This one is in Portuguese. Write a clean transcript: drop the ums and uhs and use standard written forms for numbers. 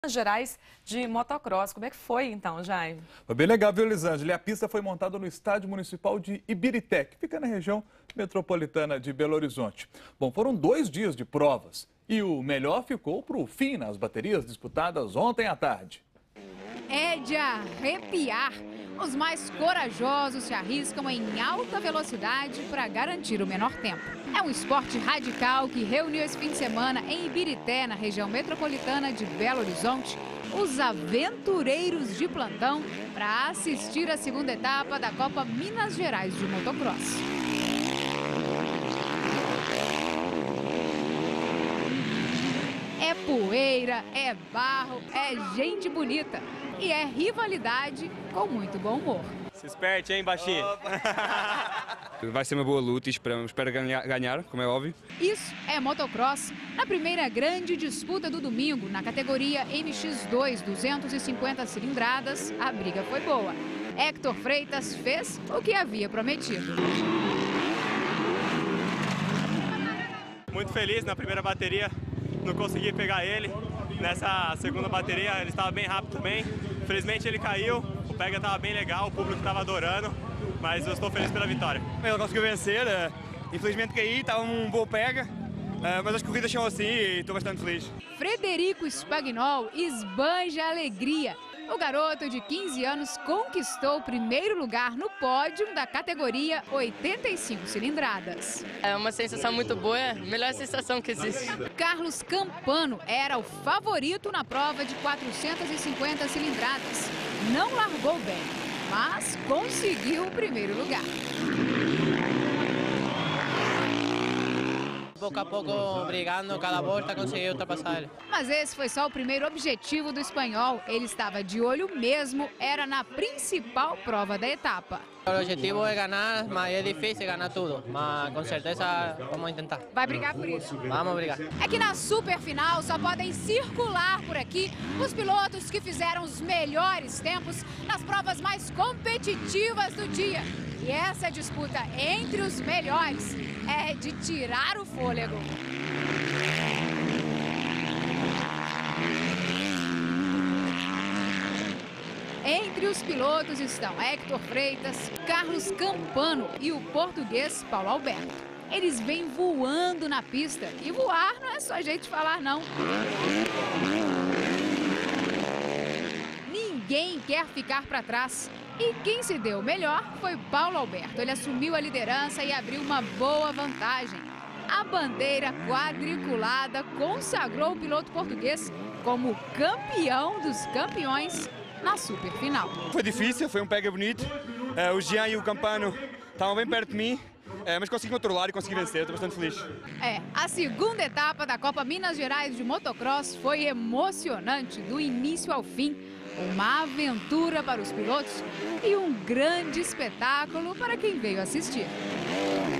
Minas Gerais de motocross. Como é que foi então, Jaime? Foi bem legal, viu, Elisângela? E a pista foi montada no Estádio Municipal de Ibirité, que fica na região metropolitana de Belo Horizonte. Bom, foram 2 dias de provas e o melhor ficou para o fim nas baterias disputadas ontem à tarde. É de arrepiar. Os mais corajosos se arriscam em alta velocidade para garantir o menor tempo. É um esporte radical que reuniu esse fim de semana em Ibirité, na região metropolitana de Belo Horizonte, os aventureiros de plantão para assistir a segunda etapa da Copa Minas Gerais de motocross. É poeira, é barro, é gente bonita e é rivalidade com muito bom humor. Se esperte, hein, baixinho? Vai ser uma boa luta e espero ganhar, como é óbvio. Isso é motocross. Na primeira grande disputa do domingo, na categoria MX2, 250 cilindradas, a briga foi boa. Héctor Freitas fez o que havia prometido. Muito feliz na primeira bateria, não consegui pegar ele. Nessa segunda bateria ele estava bem rápido também. Infelizmente ele caiu, o pega estava bem legal, o público estava adorando, mas eu estou feliz pela vitória. Eu consegui vencer, infelizmente caí, estava um bom pega, mas as corridas são assim e estou bastante feliz. Frederico Spagnol esbanja alegria. O garoto de 15 anos conquistou o primeiro lugar no pódio da categoria 85 cilindradas. É uma sensação muito boa, é a melhor sensação que existe. Carlos Campano era o favorito na prova de 450 cilindradas. Não largou bem, mas conseguiu o primeiro lugar. Pouco a pouco, brigando, cada volta conseguiu ultrapassar ele. Mas esse foi só o primeiro objetivo do espanhol. Ele estava de olho mesmo, era na principal prova da etapa. O objetivo é ganhar, mas é difícil ganhar tudo. Mas com certeza vamos tentar. Vai brigar por isso? Vamos brigar. É que na super final só podem circular por aqui os pilotos que fizeram os melhores tempos nas provas mais competitivas do dia. E essa disputa entre os melhores é de tirar o fôlego. Entre os pilotos estão Héctor Freitas, Carlos Campano e o português Paulo Alberto. Eles vêm voando na pista e voar não é só jeito de falar, não. Ninguém quer ficar para trás. E quem se deu melhor foi Paulo Alberto. Ele assumiu a liderança e abriu uma boa vantagem. A bandeira quadriculada consagrou o piloto português como campeão dos campeões na super final. Foi difícil, foi um pega bonito. O Jean e o Campano estavam bem perto de mim, mas consegui controlar e consegui vencer, estou bastante feliz. A segunda etapa da Copa Minas Gerais de motocross foi emocionante do início ao fim. Uma aventura para os pilotos e um grande espetáculo para quem veio assistir.